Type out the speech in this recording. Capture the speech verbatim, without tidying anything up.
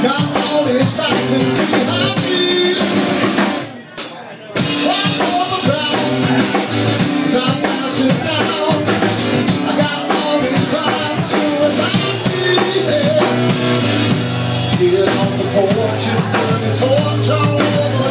Got all these factions behind me. Watch for the crowd as I'm passing down. I got all these crowds surrounding me. Yeah. Get off the porch and burn the torch all over.